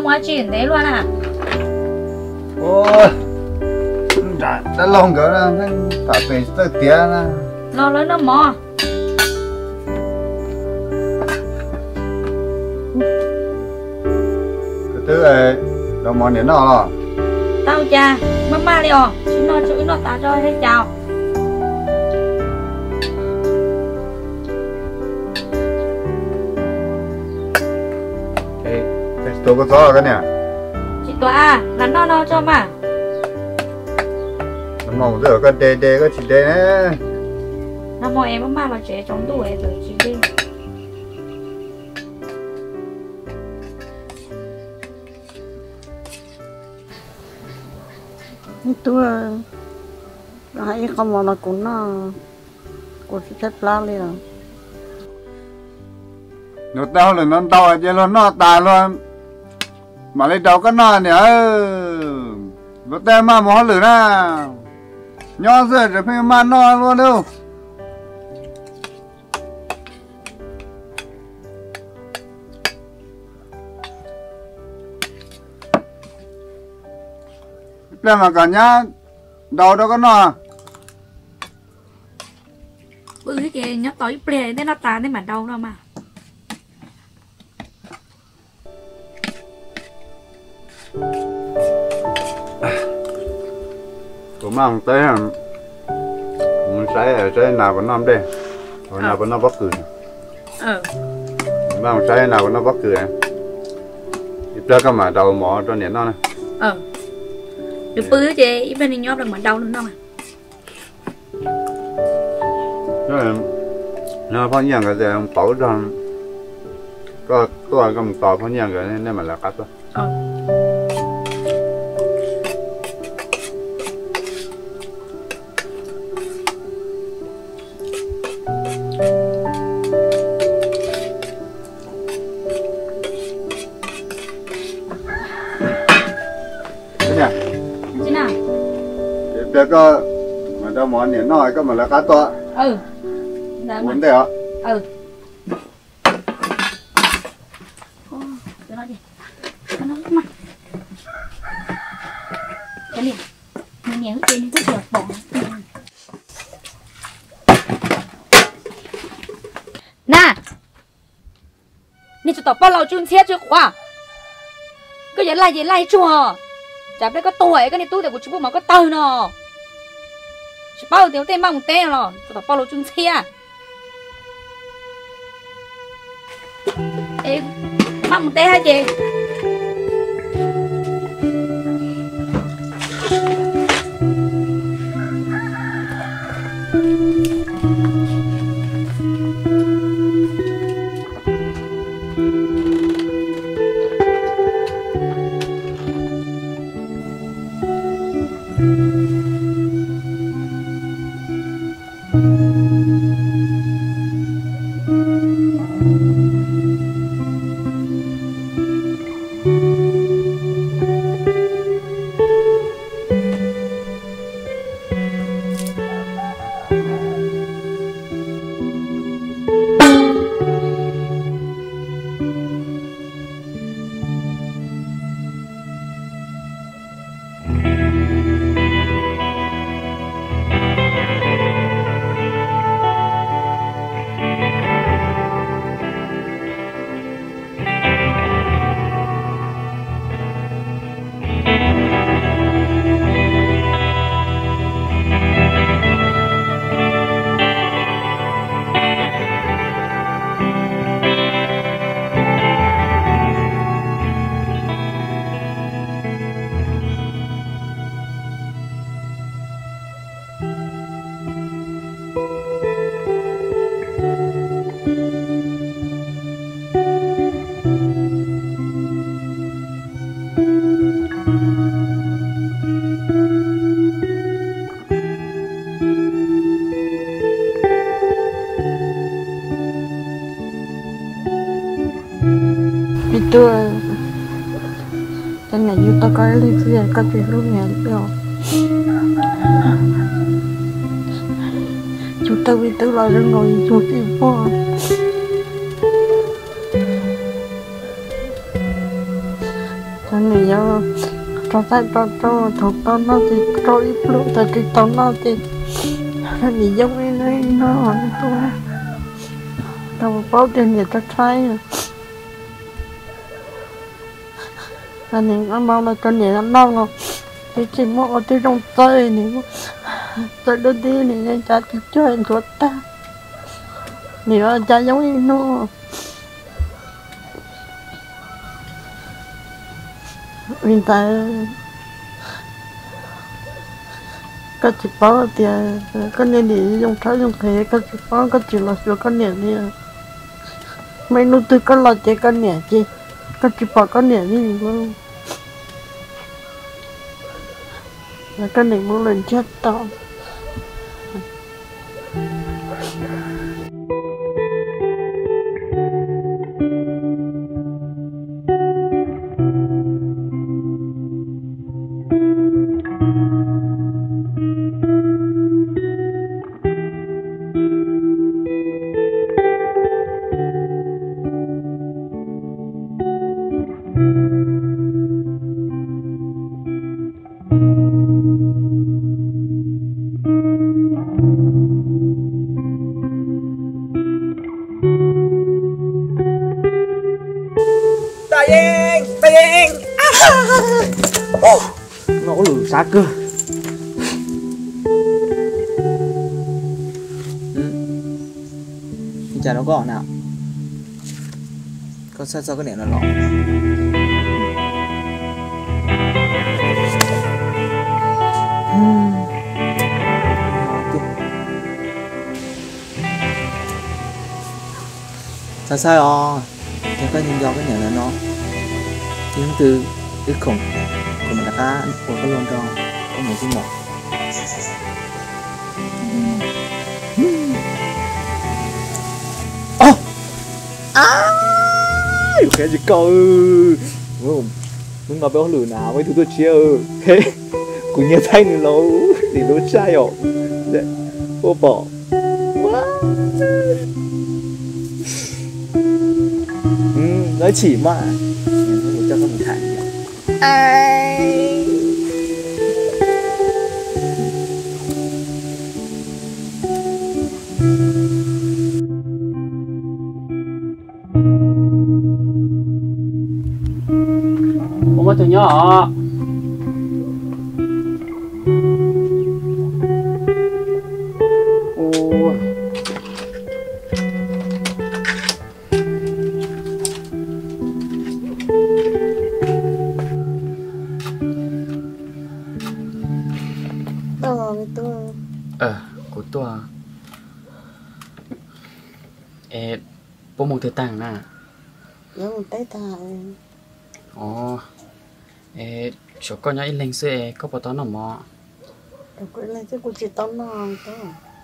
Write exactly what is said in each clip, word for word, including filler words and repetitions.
mua chuyện đấy luôn à? Ôi, đã đã lòng cái là phải phải tới tiền à. Lo lớn nó mò. Cái thứ này đâu mò đến nó rồi. Tao cha, mama đi à? Xin nó chửi nó ta cho hết chào. Tôi có gió cái nè. Chị tòa à, là nó nó cho mà. Nó mong rửa cái đê đê cái chị đê nè. Nó mong em mà là trẻ chống tuổi rồi chị đi. Tôi hãy không mà nó cũng nó cũng sẽ chết lá liền. Nó đau là nó đau chứ nó nó tà luôn. Mà lấy đầu cái nó nè. Nó tên mà mỏ lửa nè. Nhỏ rồi rồi phải mà nó luôn đâu. Đây mà cả nhá. Đầu đâu có nó. Bự cái kìa nhóc tối play đến nó ta đến mà đâu đâu mà. Cũng mang tới hả? Mình sẽ sẽ nào vẫn năm đây. Rồi nào vẫn nó bắt cười. Ờ. Mang sẽ nào vẫn nó bắt cười. Ít ra cái mà đầu mỏ cho nền nó này. Ờ. Được bự cái kìa, ít bên đi nhóc được mà đâu nữa đâu mà. Rồi nó phong nhận cái gì bảo rằng có có cái mình tỏ phong nhận cái nên mà là cắt thôi. Ờ. Để có mà đâu món này nói có mà là cá to. Ừ. Muốn thế hả? Ừ. Ô, cho nó đi. Cho nó mà. Cái này. Mình nhớ trên cái chuột bỏ. Nè. Nè cho tao bao lâu chưa chết chưa khóa. Cái gì lại gì lại chùa. Chả biết có tuổi cái này tôi để của chú mà có tờ nó. Chỉ bao tiếng tên mang một tên rồi, cho tao bao lâu chung xe. Ê, mang một tên hả chị? Itu dan nggak juta kali sih ya kaki lu nyampe juta itu lalu ngồi juta po anh này nhớ cho tay cho cho thằng tao nó thì cho ít lúc tại cái tao nó thì anh này giống như này nó tôi tao báo tiền để tao thay anh này ăn bao là cho nhẹ ăn đâu không thì chỉ mua ở trên trong tay này tôi đưa đi này cha chỉ chơi anh chuột ta nhiều cha giống như nó hiện tại các chị bảo thì cái này đi dùng trái dùng thế các chị bảo các chị là sửa cái này đi mấy nút từ cái là chế cái này chứ các chị bảo cái này đi luôn là cái này muốn lên chết tao nó lử xa cơ. Ừ. Chả nó gọn nào. Con sao sao cái này nó lọ. Sao sao rồi? Thế có nhìn do cái này là nó tiếng từ cái khủng của mình đã của cái lon tròn có một cái một oh à cái gì câu muốn muốn ngồi béo lử nào với thứ tôi chiêu thế cũng như thay nữa lâu thì nó trai rồi đấy ô bỏ ừ nói chỉ mà cho các mình thẳng ai không có từ nhỏ ô ờ của tôi ê bố một thứ tàng nè giống một tay thà ồ ê chỗ con nhá lên xe có bao tao nó mò đâu có lên chứ cũng chỉ tao nó thôi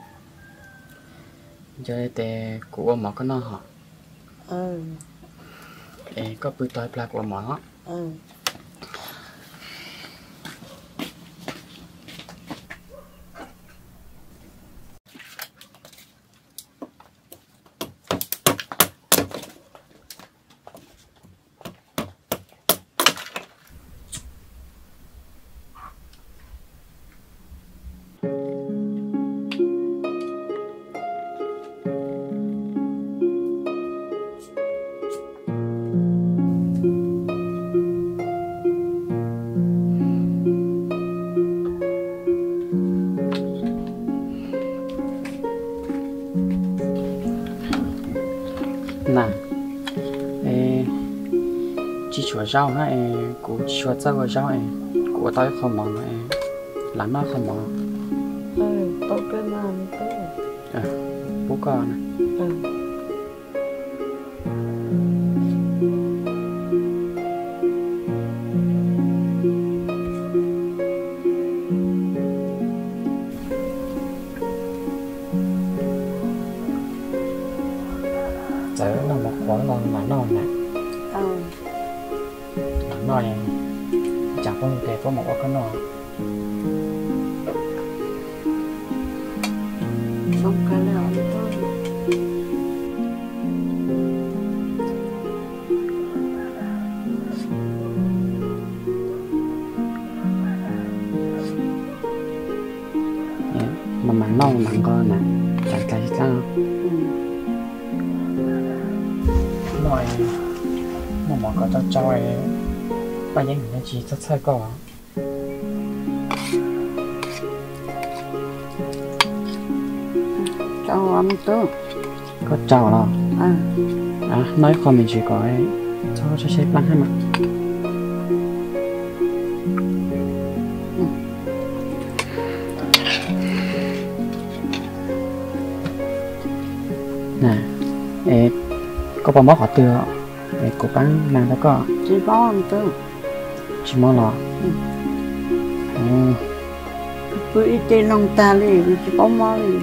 giờ tè của mỏ có nó hả ừ ê có bự toái pla của mỏ ừ nè ê chỉ chua rau ha ê của chua rau của rau ê của tao không mong ê làm nó không mong ừ tao cái nào nữa à bố con nè ừ giờ nó một quán ngon mà non nè ừ non này chẳng có thể có một cái non không cái nào nữa nắng nâu nắng có nè chẳng cái gì sao nói mà mà có cho cho ấy bây giờ mình chỉ rất sai có cháu ăn tớ có chào lo à à nói con mình chỉ có ấy cho cho xếp băng hay mà nè ê có bao móc họ tựa ê cô bán nàng đó có chỉ bao ăn tớ chỉ món lò ừ cứ ít tiền lòng ta đi chỉ bao món đi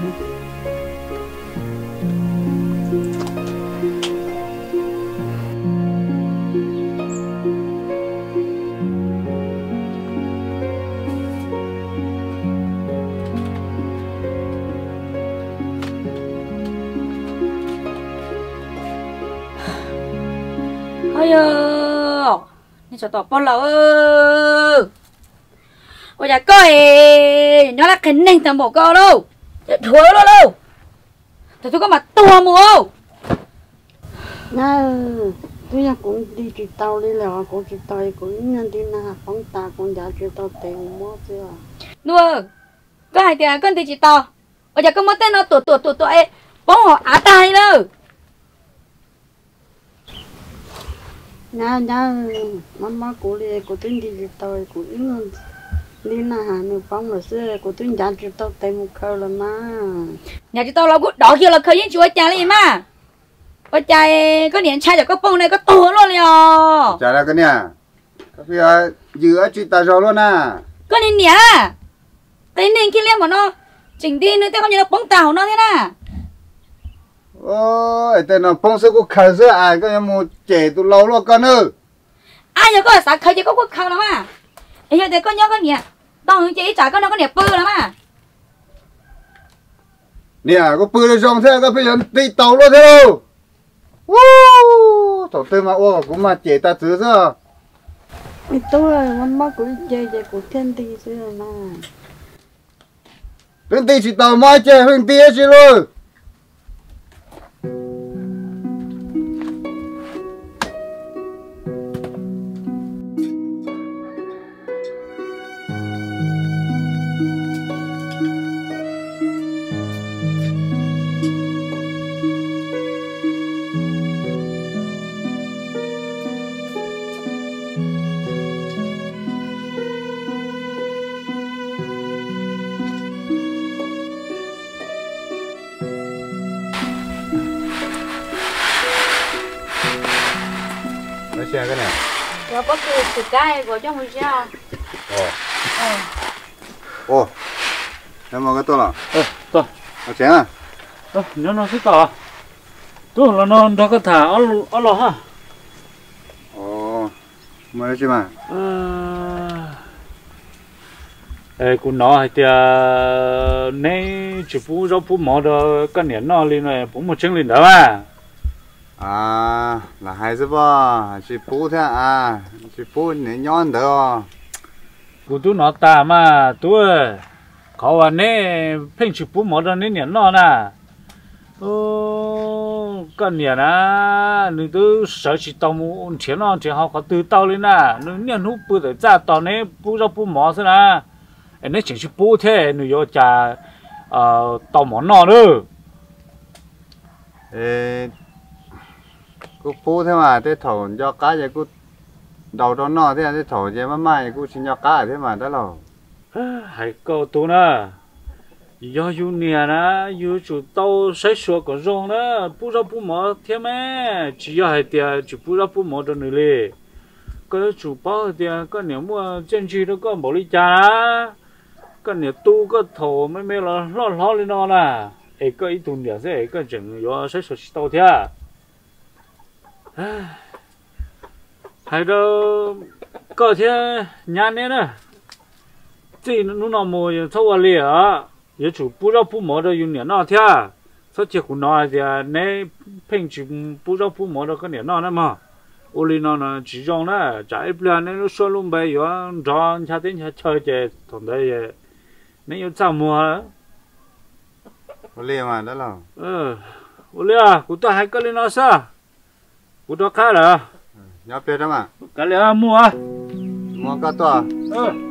ôi ơนี่จะตอบปอเราเออว่าจะก้อยnó là cái nền tảng bộ co đâuจะthua đâu đâuแต่tôi có mặt tua mùa nè tôi nhà cũng đi chỉ tàu đi là cũng chỉ tàu cũng nhân đi na phóng ta cũng đã chỉ tàu tiền mua chưa nua có hai tiền con thì chỉ tao bây giờ có mất tên nó tụt tụt tụt tụt ấy bóng họ á tai đâu nhà nhà mama cô đi cô tin đi chỉ tàu cô in đi na hà nữa phóng rồi xưa cô tin đã chỉ tàu tiền một khâu là mà nhà chỉ tao là cũng đỏ kia là khơi những chuối chả gì mà bây giờ có điện trai rồi có bông này có tua luôn rồi chả là cái nè cái phía giữa chị ta rồi luôn à có nên nhỉ cái nên kia lên mà nó chỉnh đi nữa tao không như là bóng tàu nó thế nào ôi tên nó phong sư cũng khởi giữa ai cái một trẻ tụ lâu luôn con ơi ai giờ có là sao khơi chỉ có quốc khâu lắm à bây giờ có nhớ có nhỉ tao chỉ trả có nó có nẹp bơ lắm à nè có bự lên dòng thế cái phía đi tàu luôn thế đâu Woo! Tổ tư mà ô cũng mà trẻ ta chứ sao? ít tôi mama cô chơi chơi cô thiên đi xưa mà Hương tí chỉ tàu mai chơi hương tí chứ luôn. Xe cái này. Rồi có cái từ cái của trong người sao? Ồ. Ồ. Em mua cái to là? Ờ, to. Nó chén à? Ờ, nó nó thích to. Tôi là nó nó có thả ở ở lò ha. Ồ. Mua cái gì mà? Ờ. Ê, cũng nói thì nay chỉ phụ rau phụ mỏ đó cái này nó lên này phụ một chân lên đó mà. À, là hai chứ bò, chỉ bố thế à, chỉ bố nên nhon đó. Cụ tôi nói ta mà tôi,เขาว่าเนี่ยเพ่งชิบปุ๊บหมดตอนนี้เนี่ยนอนน่ะโอ้ก็เนี่ยนะนึกตัวเสือชิตอมูเทียนนอนเทียนเขาเขาตื่นเต้าเลยนะนึกเนี่ยนู้ปุ๊บแต่จ้าตอนนี้ปุ๊บเราปุ๊บหมอซะนะไอ้เนี่ยเฉียงชิบปุ๊บแท้นึกว่าจะเอ่อตอหมอนอนเด้อ Ê, cô bố thế mà, thế thổ cho cá vậy cô đầu đó nọ thế thế thổ vậy mà mai cô xin cho cá thế mà đó là. Hãy câu tôi nè, do yêu nè nè, yêu chủ tàu sẽ sửa cái rong nè, bù ra bù mỏ thế mà, chỉ có hai tiền, chỉ bù ra bù mỏ đó nữa lệ. Cái chủ bảo tiền, cái nếu mua chân chi đó có bảo lý cha nè, cái nếu tu cái thổ mấy mấy là lo lo lên nó nè, ấy cái ít tuần nữa sẽ cái chừng do sẽ sửa tàu thế. Hay đó, có thế nhà này nè. Chỉ nó nó mua thâu vào lìa, giờ chủ bù ra bù mỏ đó dùng nhện nó thế, sao chỉ cũng nói thì này phèn chỉ bù ra bù mỏ đó cái nhện nó nè mà, ô li nó nó chỉ dùng đó, trái bưởi này nó xóa luôn bây giờ, rau chả đến chả chơi chơi, thằng đấy này yêu sao mua, 我累嘛，得了。 嗯，我嘞啊，我到还个里那啥，我到看了， 要别的嘛， 干了啊，木啊， 莫搞多。 嗯。